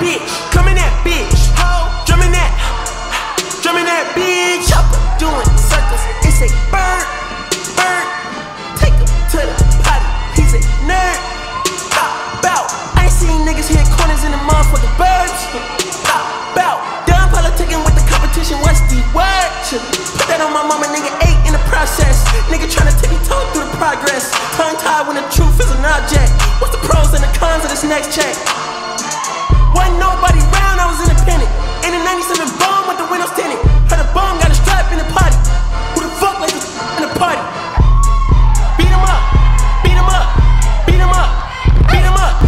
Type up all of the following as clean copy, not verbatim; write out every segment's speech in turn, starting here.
bitch, coming that bitch, ho, drumming that bitch. Chopper doing circles, it's a bird, take him to the potty, he's a nerd. Bout, I ain't seen niggas hit corners in the motherfucking birds. Bout, done politicking with the competition, what's the word? Put that on my mama, nigga, 8 in the process. Nigga tryna tippy-toe through the progress. Tongue-tied when the truth is an object. What's the pros and the cons of this next check? Wasn't nobody round, I was independent. In the 97 bomb with the windows tinted. Heard a bomb got a strap in the potty. Who the fuck like this in the party? Beat him up, beat him up, beat him up, beat him up.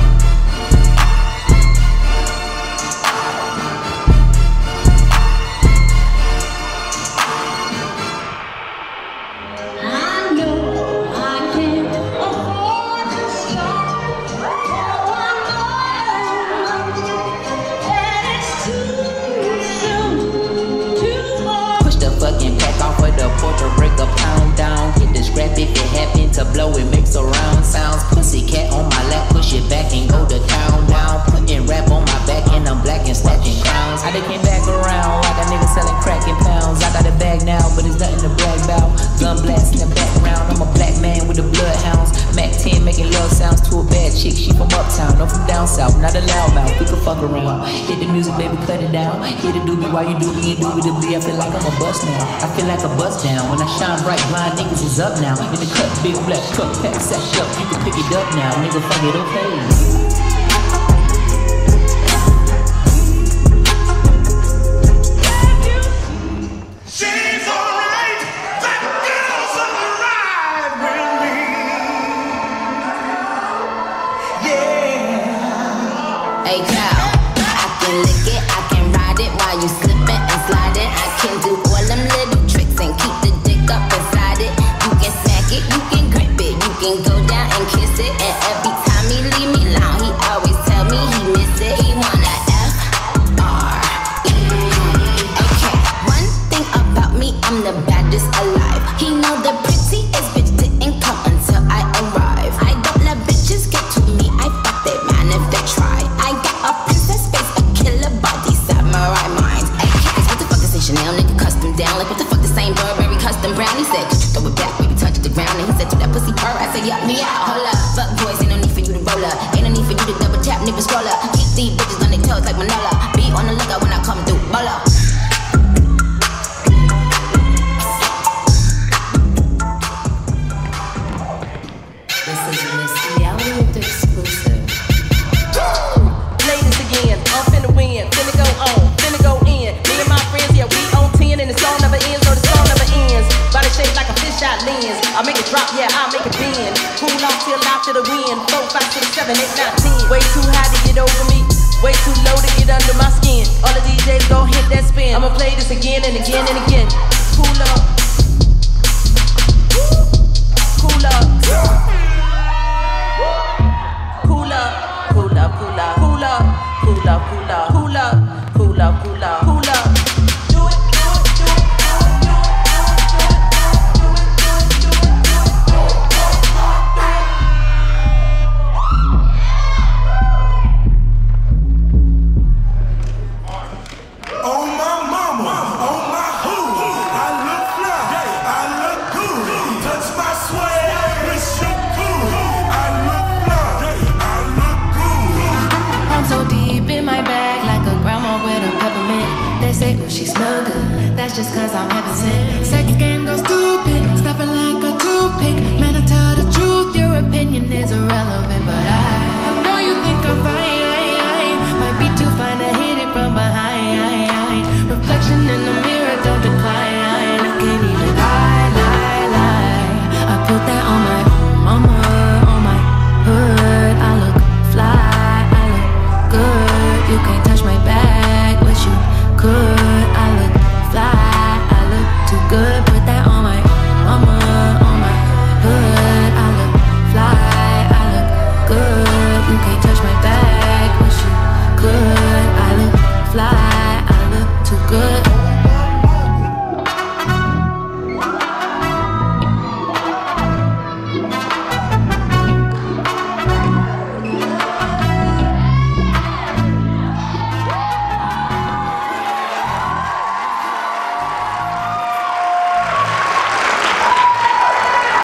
If it happen to blow, it makes surround sounds. Pussycat on my lap, push it back and go to town. Down, putting rap on my back and I'm black and stacking crowns. I done came back around like a nigga selling crack in pounds. I got a bag now, but it's nothing to brag about. Gun blast in the background, I'm a black man with the bloodhounds. Mac 10 making love sounds to a bad chick. She from uptown, I'm from down south, not a loudmouth. We can fuck around. Hit the music, baby, cut it down. Hit the doobie while you do me and doobie the B. I feel like I'm a bust now. I feel like a bust down. When I shine bright, blind niggas is up now. In the cut, big black truck, pack sacked up. You can pick it up now, nigga, fuck it, okay. Just cause I'm